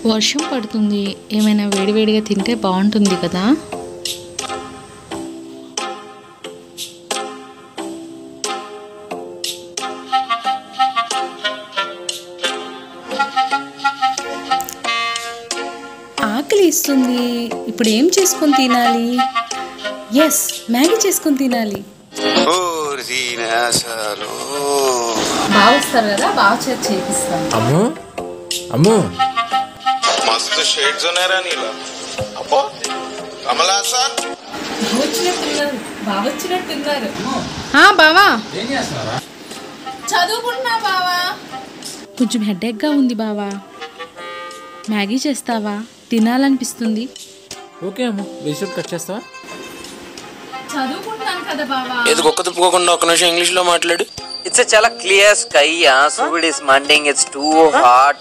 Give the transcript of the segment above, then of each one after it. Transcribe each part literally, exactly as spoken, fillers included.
వర్షం పడుతుంది, ఏమైనా వేడివేడిగా తింటే బాగుంటుంది కదా. ఆకలి ఇస్తుంది, ఇప్పుడు ఏం చేసుకొని తినాలి? ఎస్, మ్యాగీ చేసుకొని తినాలి. బాగా వస్తారు కదా, బాగా చేసి చేపిస్తాను. అమ్మో అమ్మో मस्त शेड्स ఉన్నారా నీలా అబ్బో కమలా సార్ వచ్చినట్టున్నారు, బాగా వచ్చినట్టున్నారు. ఆ బావా ఏం చేస్తున్నారా? చదువుకుంటున్నా బావా. కొంచెం హెడేక్గా ఉంది బావా, మ్యాగీ చేస్తావా? తినాలనిపిస్తుంది. ఓకే అమ్మ, వెజిటబుల్ కట్ చేస్తావా? చదువుకుంటున్నాను కదా బావా. ఏది ఒక్క తిప్పుకోకుండా ఒక నిమిషం ఇంగ్లీష్ లో మాట్లాడు. It's a chala clear sky, yeah. So it is Monday. It's too hot.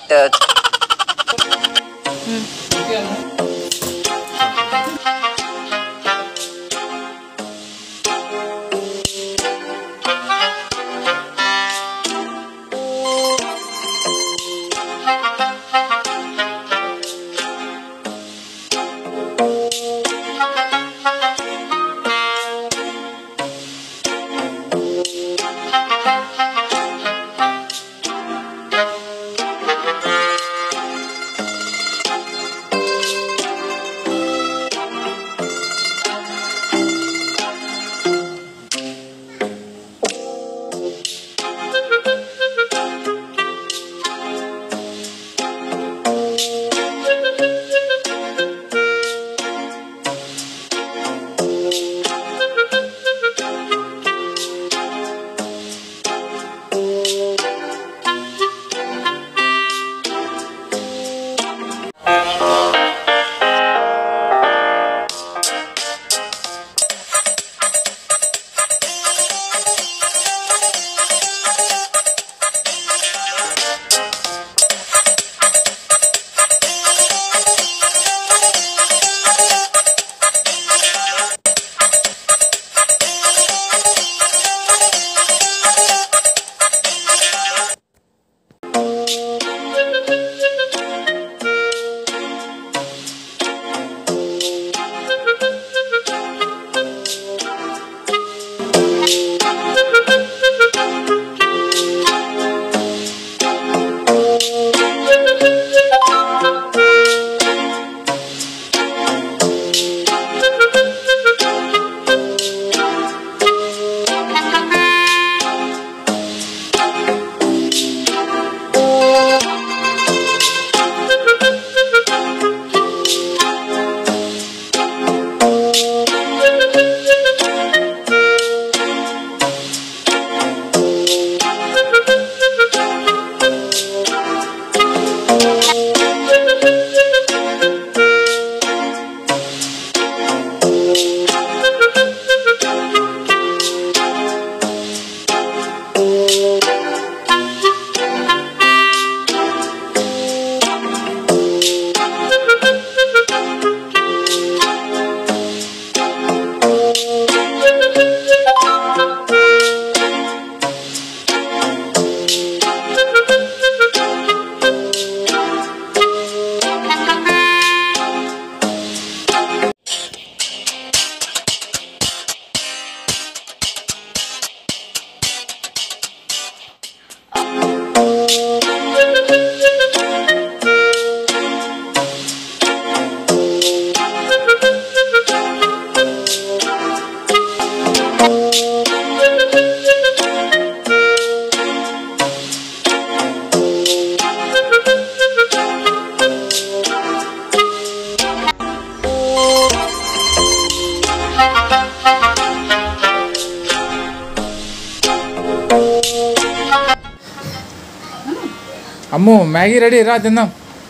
Ammu Maggi ready, రా తిందాం.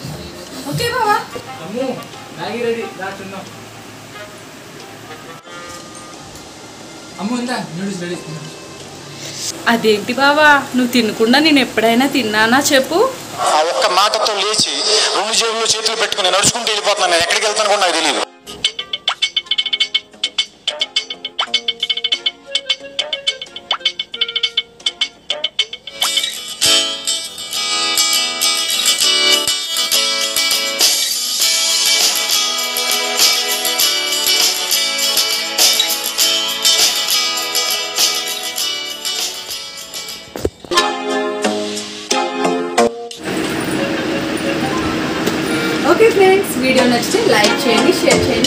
ఓకే బావా. అమ్ము మ్యాగీ రెడీ, రా తిందాం. అమ్ము ఇందా నూడిల్స్ రెడీ. అదేంటి బావా, నువ్వు తినకుండా నేను ఎప్పుడైనా తిన్నానా చెప్పు? ఆ ఒక్క మాటతో లేచి రెండు జేబుల్లో చేతులు పెట్టుకుని నడుచుకుంటూ వెళ్ళిపోతున్నాను. నేను ఎక్కడికి వెళ్తాను కూడా నాకు తెలియదు. ఓకే ఫ్రెండ్స్, వీడియో నచ్చితే లైక్ చేయండి, షేర్ చేయండి.